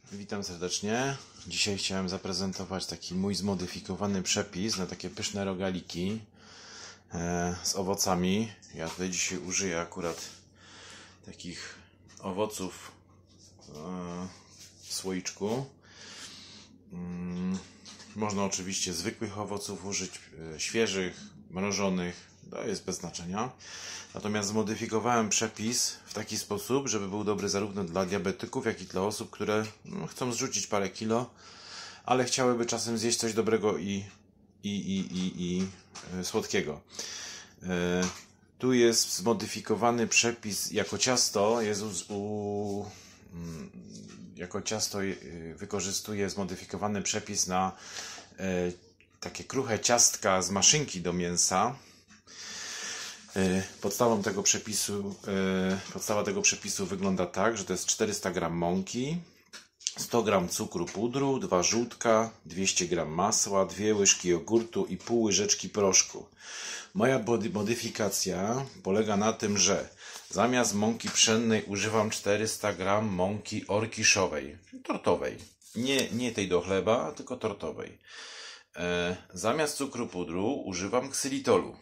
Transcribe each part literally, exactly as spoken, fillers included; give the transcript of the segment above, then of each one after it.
Witam serdecznie. Dzisiaj chciałem zaprezentować taki mój zmodyfikowany przepis na takie pyszne rogaliki e, z owocami. Ja tutaj dzisiaj użyję akurat takich owoców e, w słoiczku. Mm, można oczywiście zwykłych owoców użyć, e, świeżych, mrożonych, to jest bez znaczenia. Natomiast zmodyfikowałem przepis w taki sposób, żeby był dobry zarówno dla diabetyków, jak i dla osób, które no, chcą zrzucić parę kilo, ale chciałyby czasem zjeść coś dobrego i, i, i, i, i e, słodkiego. E, tu jest zmodyfikowany przepis jako ciasto. Jest u, u, jako ciasto wykorzystuję zmodyfikowany przepis na e, takie kruche ciastka z maszynki do mięsa. Podstawą tego przepisu, podstawa tego przepisu wygląda tak, że to jest czterysta gramów mąki, sto gramów cukru pudru, dwa żółtka, dwieście gramów masła, dwie łyżki jogurtu i pół łyżeczki proszku. Moja modyfikacja polega na tym, że zamiast mąki pszennej używam czterysta gramów mąki orkiszowej, tortowej. Nie, nie tej do chleba, tylko tortowej. Zamiast cukru pudru używam ksylitolu.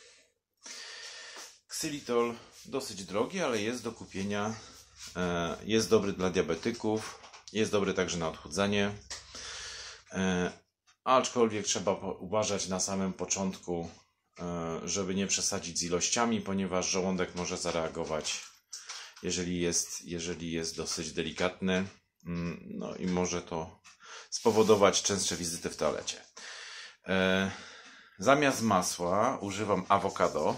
Ksylitol dosyć drogi, ale jest do kupienia. Jest dobry dla diabetyków. Jest dobry także na odchudzanie. Aczkolwiek trzeba uważać na samym początku, żeby nie przesadzić z ilościami, ponieważ żołądek może zareagować, jeżeli jest, jeżeli jest dosyć delikatny. No i może to spowodować częstsze wizyty w toalecie. Zamiast masła używam awokado.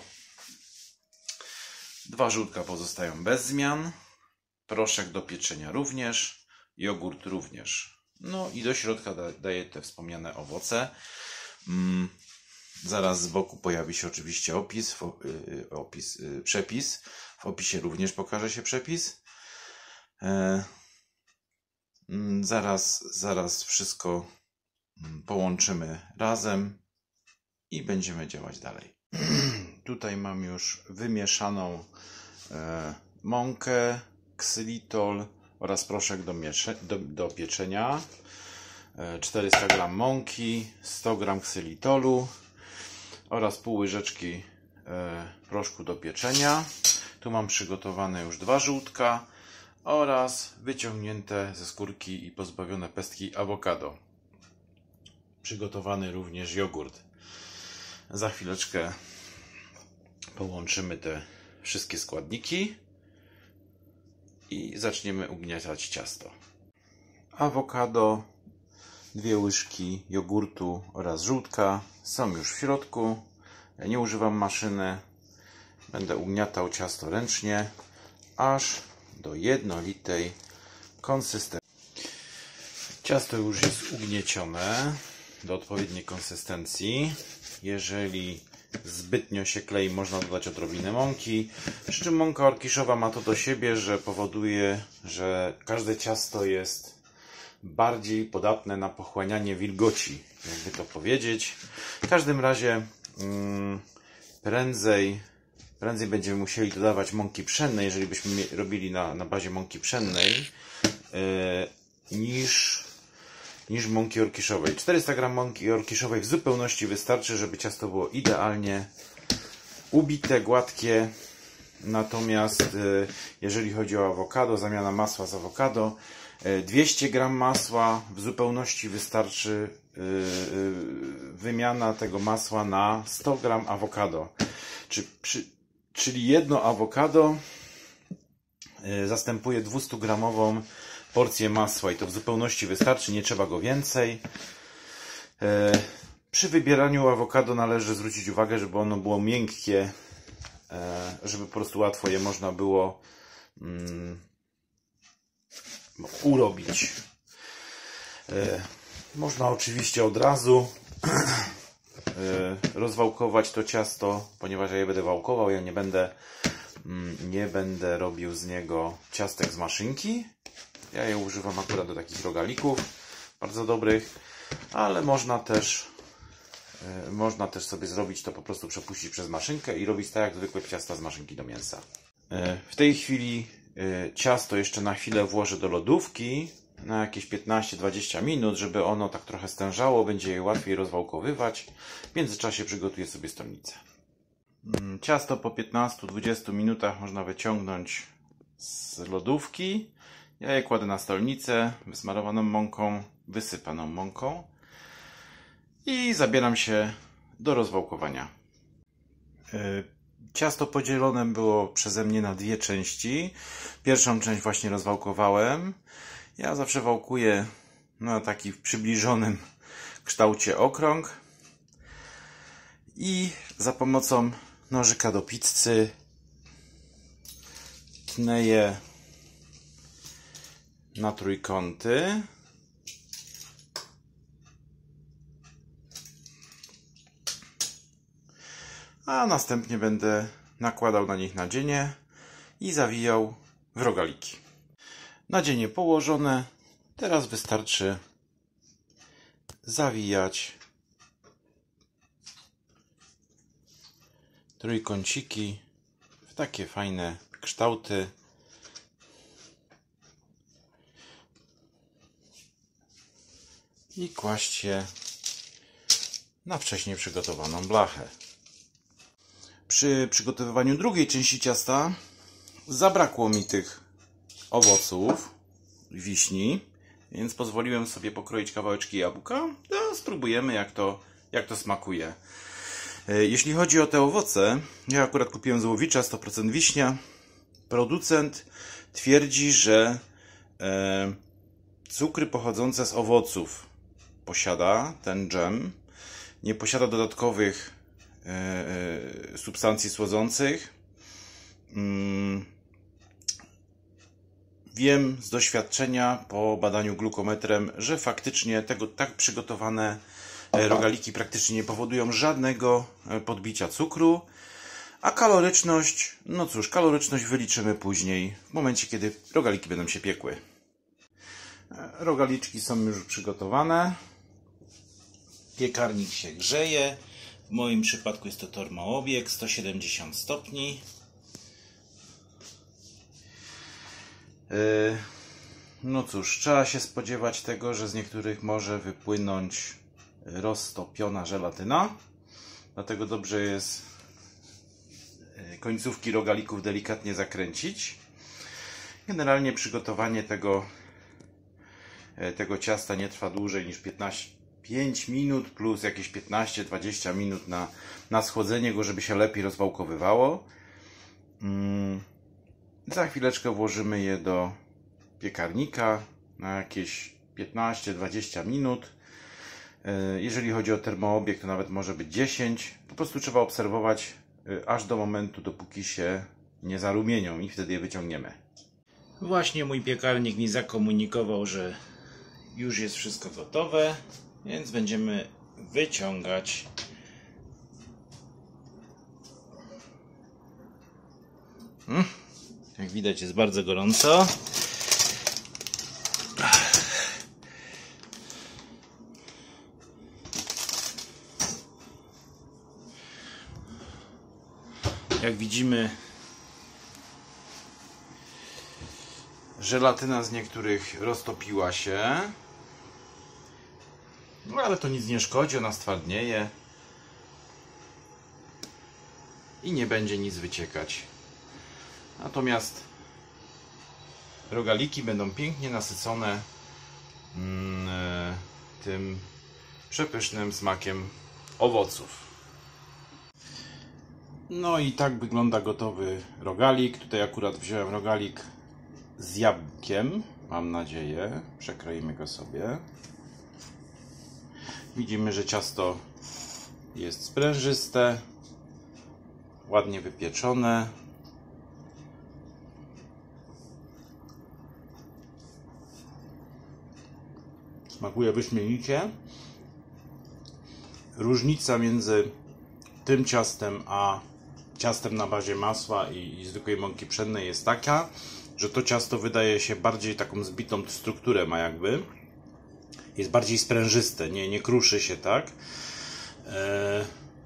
Dwa żółtka pozostają bez zmian, proszek do pieczenia również, jogurt również. No i do środka da, daję te wspomniane owoce. Mm, zaraz z boku pojawi się oczywiście opis, w, y, opis y, przepis. W opisie również pokaże się przepis. E, mm, zaraz, zaraz wszystko połączymy razem i będziemy działać dalej. Tutaj mam już wymieszaną e, mąkę, ksylitol oraz proszek do, do, do pieczenia. E, czterysta gramów mąki, sto gramów ksylitolu oraz pół łyżeczki e, proszku do pieczenia. Tu mam przygotowane już dwa żółtka oraz wyciągnięte ze skórki i pozbawione pestki awokado. Przygotowany również jogurt. Za chwileczkę połączymy te wszystkie składniki i zaczniemy ugniatać ciasto. Awokado, dwie łyżki jogurtu oraz żółtka są już w środku. Ja nie używam maszyny. Będę ugniatał ciasto ręcznie, aż do jednolitej konsystencji. Ciasto już jest ugniecione do odpowiedniej konsystencji. Jeżeli zbytnio się klei, można dodać odrobinę mąki. Przy czym mąka orkiszowa ma to do siebie, że powoduje, że każde ciasto jest bardziej podatne na pochłanianie wilgoci, jakby to powiedzieć. W każdym razie hmm, prędzej, prędzej będziemy musieli dodawać mąki pszennej, jeżeli byśmy robili na, na bazie mąki pszennej, yy, niż niż mąki orkiszowej. czterysta gramów mąki orkiszowej w zupełności wystarczy, żeby ciasto było idealnie ubite, gładkie. Natomiast jeżeli chodzi o awokado, zamiana masła z awokado, dwieście gramów masła w zupełności wystarczy wymiana tego masła na sto gramów awokado. Czyli jedno awokado zastępuje dwiestogramową porcję masła i to w zupełności wystarczy, nie trzeba go więcej. E, przy wybieraniu awokado należy zwrócić uwagę, żeby ono było miękkie, e, żeby po prostu łatwo je można było mm, urobić. E, można oczywiście od razu e, rozwałkować to ciasto, ponieważ ja je będę wałkował, ja nie będę, mm, nie będę robił z niego ciastek z maszynki. Ja je używam akurat do takich rogalików bardzo dobrych, ale można też yy, można też sobie zrobić to, po prostu przepuścić przez maszynkę i robić tak jak zwykłe ciasta z maszynki do mięsa. Yy, w tej chwili yy, ciasto jeszcze na chwilę włożę do lodówki na jakieś piętnaście dwadzieścia minut, żeby ono tak trochę stężało, będzie je łatwiej rozwałkowywać. W międzyczasie przygotuję sobie stolnicę. Ciasto po piętnastu dwudziestu minutach można wyciągnąć z lodówki. Ja je kładę na stolnicę wysmarowaną mąką, wysypaną mąką i zabieram się do rozwałkowania. Ciasto podzielone było przeze mnie na dwie części. Pierwszą część właśnie rozwałkowałem. Ja zawsze wałkuję na taki w przybliżonym kształcie okrąg i za pomocą nożyka do pizzy tnę je na trójkąty. A następnie będę nakładał na nich nadzienie i zawijał w rogaliki. Nadzienie położone. Teraz wystarczy zawijać trójkąciki w takie fajne kształty. I kłaść je na wcześniej przygotowaną blachę. Przy przygotowywaniu drugiej części ciasta zabrakło mi tych owoców, wiśni, więc pozwoliłem sobie pokroić kawałeczki jabłka. No, spróbujemy jak to, jak to smakuje. Jeśli chodzi o te owoce, ja akurat kupiłem z Łowicza sto procent wiśnia. Producent twierdzi, że e, cukry pochodzące z owoców posiada ten dżem. Nie posiada dodatkowych e, e, substancji słodzących. Mm. Wiem z doświadczenia po badaniu glukometrem, że faktycznie tego tak przygotowane rogaliki praktycznie nie powodują żadnego podbicia cukru. A kaloryczność, no cóż, kaloryczność wyliczymy później, w momencie kiedy rogaliki będą się piekły. Rogaliczki są już przygotowane. Piekarnik się grzeje. W moim przypadku jest to termoobieg sto siedemdziesiąt stopni. No cóż, trzeba się spodziewać tego, że z niektórych może wypłynąć roztopiona żelatyna. Dlatego dobrze jest końcówki rogalików delikatnie zakręcić. Generalnie przygotowanie tego, tego ciasta nie trwa dłużej niż piętnaście, pięć minut plus jakieś piętnaście dwadzieścia minut na, na schłodzenie go, żeby się lepiej rozwałkowywało. Mm. Za chwileczkę włożymy je do piekarnika na jakieś piętnaście dwadzieścia minut. Jeżeli chodzi o termoobieg, to nawet może być dziesięć. Po prostu trzeba obserwować aż do momentu, dopóki się nie zarumienią i wtedy je wyciągniemy. Właśnie mój piekarnik mi zakomunikował, że już jest wszystko gotowe, więc będziemy wyciągać. Hmm. Jak widać, jest bardzo gorąco. Jak widzimy, żelatyna z niektórych roztopiła się. No ale to nic nie szkodzi, ona stwardnieje i nie będzie nic wyciekać. Natomiast rogaliki będą pięknie nasycone mm, tym przepysznym smakiem owoców. No i tak wygląda gotowy rogalik. Tutaj akurat wziąłem rogalik z jabłkiem, mam nadzieję. Przekroimy go sobie. Widzimy, że ciasto jest sprężyste, ładnie wypieczone. Smakuje wyśmienicie. Różnica między tym ciastem a ciastem na bazie masła i, i zwykłej mąki pszennej jest taka, że to ciasto wydaje się bardziej taką zbitą strukturę ma jakby. Jest bardziej sprężyste, nie, nie kruszy się tak. Eee...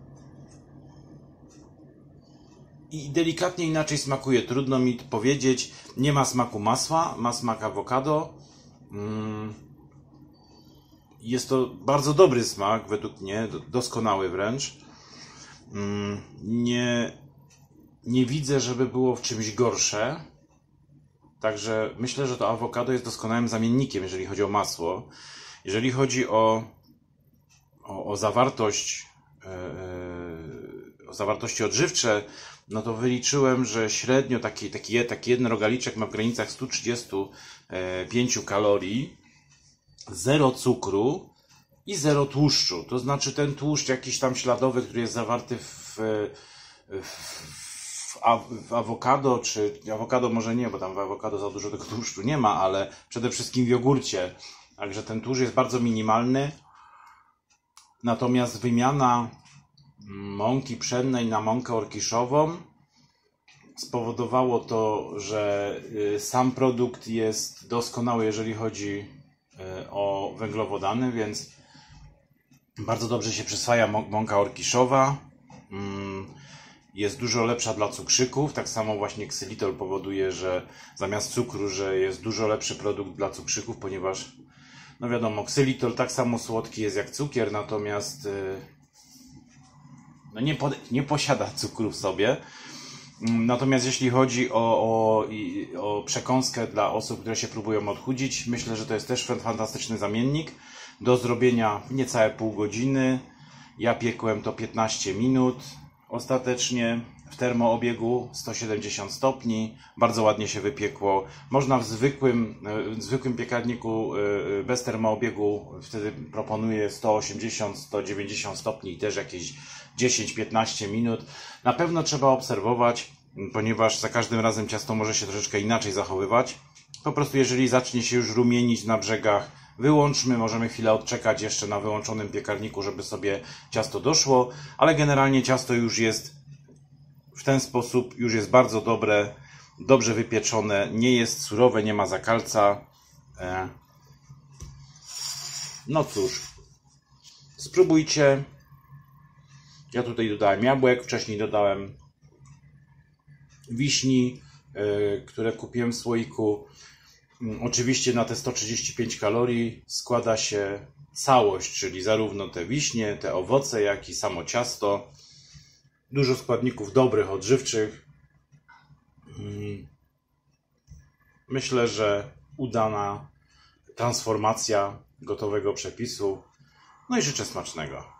I delikatnie inaczej smakuje, trudno mi powiedzieć. Nie ma smaku masła, ma smak awokado. Jest to bardzo dobry smak, według mnie, doskonały wręcz. Nie, nie widzę, żeby było w czymś gorsze. Także myślę, że to awokado jest doskonałym zamiennikiem, jeżeli chodzi o masło. Jeżeli chodzi o, o, o zawartość, yy, o zawartości odżywcze, no to wyliczyłem, że średnio taki, taki, taki jeden rogaliczek ma w granicach sto trzydzieści pięć kalorii, zero cukru i zero tłuszczu. To znaczy ten tłuszcz jakiś tam śladowy, który jest zawarty w, w w awokado, czy awokado może nie, bo tam w awokado za dużo tego tłuszczu nie ma, ale przede wszystkim w jogurcie. Także ten tłuszcz jest bardzo minimalny. Natomiast wymiana mąki pszennej na mąkę orkiszową spowodowało to, że sam produkt jest doskonały, jeżeli chodzi o węglowodany, więc bardzo dobrze się przyswaja mąka orkiszowa. Jest dużo lepsza dla cukrzyków, tak samo właśnie ksylitol powoduje, że zamiast cukru, że jest dużo lepszy produkt dla cukrzyków, ponieważ, no wiadomo, ksylitol tak samo słodki jest jak cukier, natomiast no nie, pod, nie posiada cukru w sobie. Natomiast jeśli chodzi o, o, o przekąskę dla osób, które się próbują odchudzić, myślę, że to jest też fantastyczny zamiennik. Do zrobienia niecałe pół godziny. Ja piekłem to piętnaście minut. Ostatecznie w termoobiegu sto siedemdziesiąt stopni, bardzo ładnie się wypiekło. Można w zwykłym, w zwykłym piekarniku bez termoobiegu, wtedy proponuję sto osiemdziesiąt do stu dziewięćdziesięciu stopni i też jakieś dziesięć do piętnastu minut. Na pewno trzeba obserwować, ponieważ za każdym razem ciasto może się troszeczkę inaczej zachowywać. Po prostu jeżeli zacznie się już rumienić na brzegach, wyłączmy, możemy chwilę odczekać jeszcze na wyłączonym piekarniku, żeby sobie ciasto doszło, ale generalnie ciasto już jest w ten sposób, już jest bardzo dobre, dobrze wypieczone, nie jest surowe, nie ma zakalca. No cóż, spróbujcie. Ja tutaj dodałem jabłek, wcześniej dodałem wiśni, które kupiłem w słoiku. Oczywiście na te sto trzydzieści pięć kalorii składa się całość, czyli zarówno te wiśnie, te owoce, jak i samo ciasto. Dużo składników dobrych, odżywczych. Myślę, że udana transformacja gotowego przepisu. No i życzę smacznego.